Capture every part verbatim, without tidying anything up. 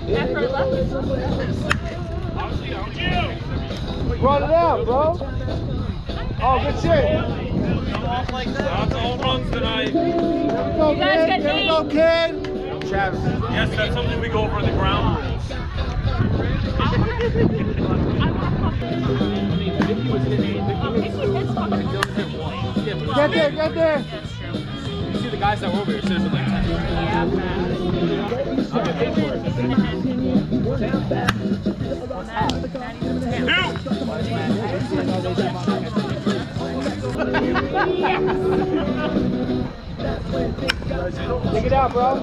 After I left. Run it out, bro. Oh, good shit. Lots of home runs tonight. There we go, You guys kid. get There we eight. go, kid. Travis. Yes, that's something we go over in the ground rules. Get there, get there. You see the guys that were over here, should have been like ten. I'll get paid for it. Take it out, bro.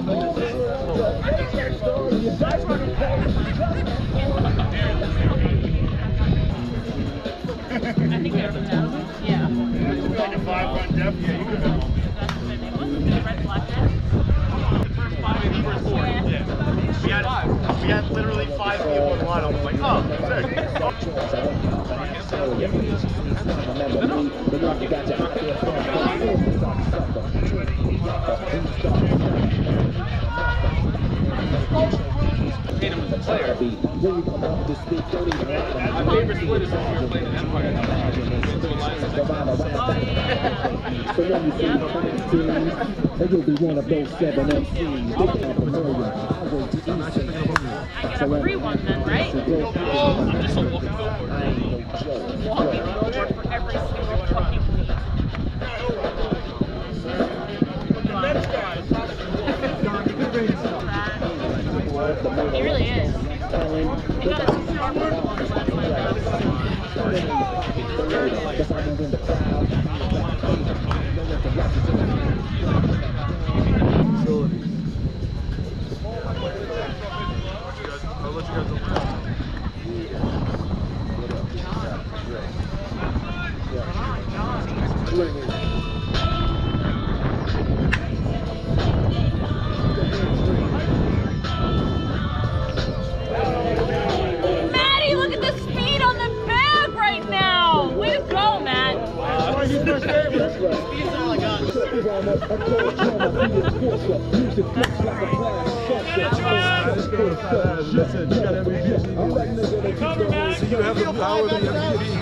I think they're from now. Yeah. Like a five run depth, yeah, you could go. Red black net. First five in the first four. Yeah. We had, we had literally five people in one. I was like, oh, sick. Paid him as a player. My favorite split is when we were playing in Empire. So when you see the teams, and you'll be one of those seven M Cs. I got a free one then, right? I'm just a walking billboard. Walking billboard for every single fucking week. He really is. He got a two-star purple on the last I'll let you guys know. Maddie, look at the speed on the bag right now. Way to go, Matt. Speed's all I got. So you have the power of the M V P.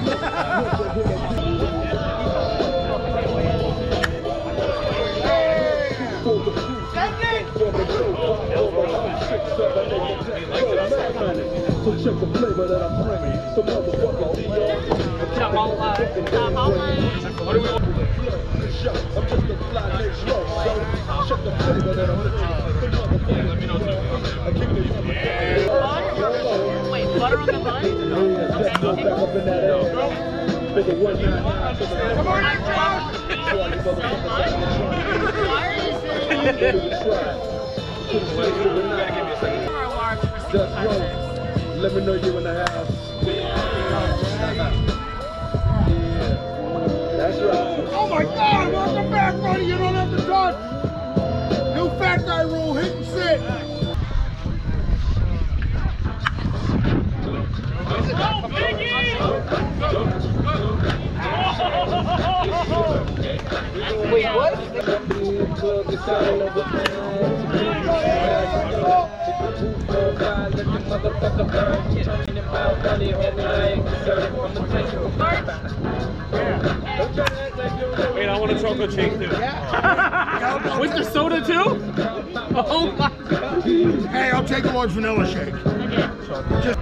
So check the flavor that I'm bringing. So motherfucker, what do we want? I'm just a fly next row. So check the flavor that I'm bringing. Let me know too. Wait, butter on the bun? Come on, let me know you in the house. That's right. Oh my God, welcome back, buddy. You don't have to touch. New fat guy rule, hit and sit. Wait, what? Wait, I want a chocolate shake too. With the soda too? Oh my God. Hey, I'll take a large vanilla shake. Just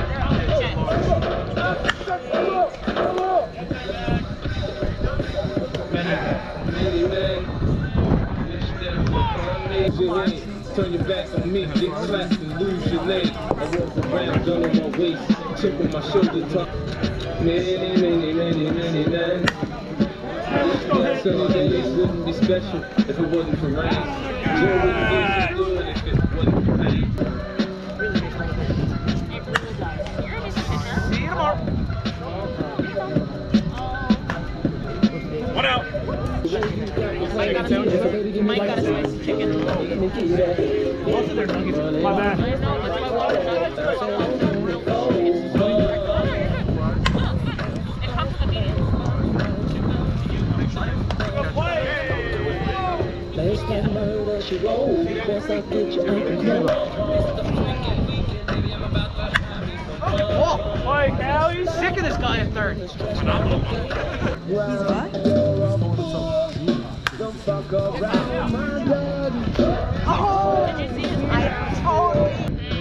Turn your back on me, get slapped and lose your leg. I walk around, gun on my waist, chip on my shoulder top. Many, many, many, many nights. Sunny days wouldn't be special if it wasn't for rain. Joy wouldn't be so good if it wasn't for pain. See you tomorrow. One out. Mike got a Mike got a spicy chicken. My bad. I know, that's why water nuggets are so long. It comes with a medium. Last time I heard that she rolled, best I get you uncle. Allie's sick of this guy at third. He's what? Oh! Did you see his I totally.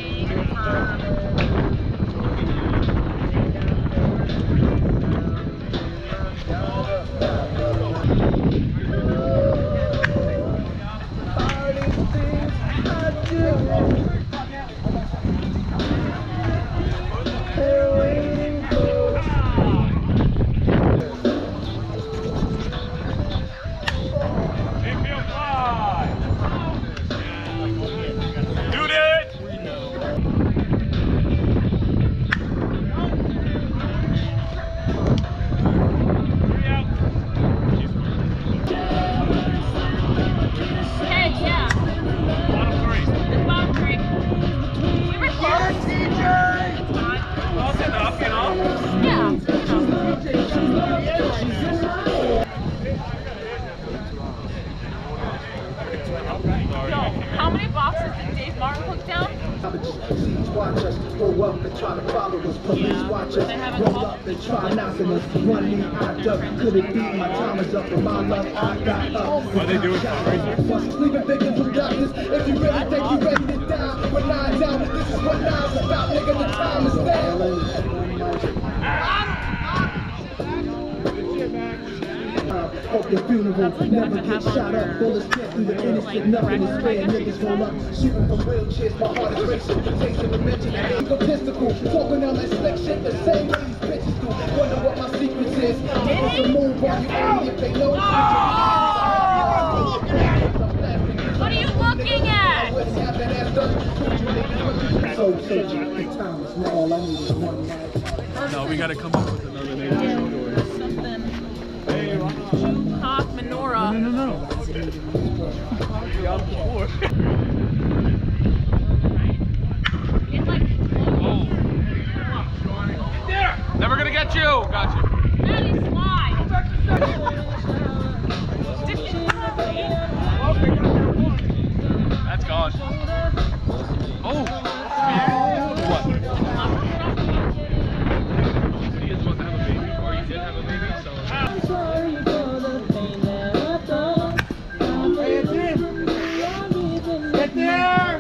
How many boxes did Dave Martin cook down? Watch us grow up and try to follow us. Police watch us grow up and try knocking us. One knee I duck, could it be my time is up and my love I got up. Why they doing fundraisers? Leaving victims from darkness. If you really think you ready to die, when nine's out, this is what nine's about. Nigga, the time is now. Hope your funeral never get shot up. Bullets get through the innocent, nothing is fair. Niggas roll up, shooting from wheelchairs. My heart is racing, tasting the mention. Egotistical, talking down that slick shit the same way these bitches do. Wonder what my secret is. It's a move while you only if they know. What are you looking at? So, so, the time is now. All I need is one night. No, we gotta come up with another name. Something. Hawk menorah. No, no, no. It's like. Oh. Never gonna get you. Got you. Maddie, slide. That's gone. Oh. What? He is supposed to have a baby, or he did have a baby, so. Get there!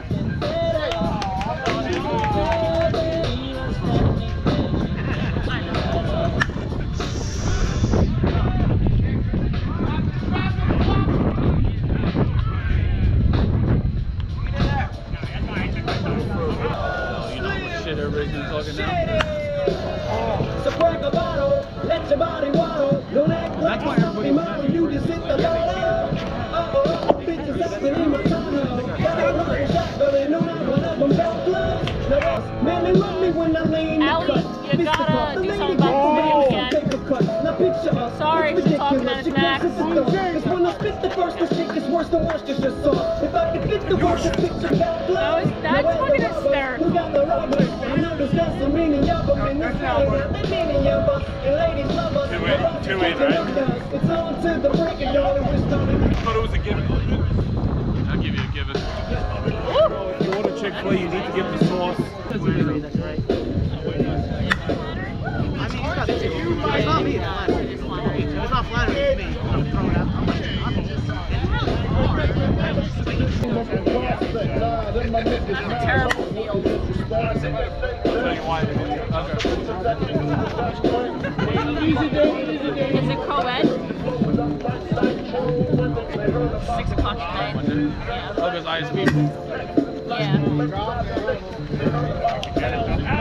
Talking now. So break a bottle, let your body waddle. Don't act like a something model, you just hit the bottle. Uh-oh, bitches acting in my tunnel. Got a run shot, but they know not one of them got blood. Man, they love me when I lay in the Allie, cut. you gotta do something about the video again. Now picture us. Sorry for talking at his max. Cause when I spit the verse, the shit gets worse than worse, just your saw. If I could fit the verse, the picture got blood. That was- that's fucking hysterical. Who got the rubber? I know there's got some meaning, y'all, but in this world, the meaning, y'all, but and ladies love us. Two eight, two eight, right? It's on to the break of dawn, and we're starting. I thought it was a given. I'll give you a given. If you order Chick-fil-A, you need to give the sauce. That's right. I mean, it's not, it's not me, it's flattering. It's not flattering, it's me. I'm throwing out. That's a terrible meal. I'll tell you why. Is it co-ed? Six o'clock at night. Look at I S P. Yeah.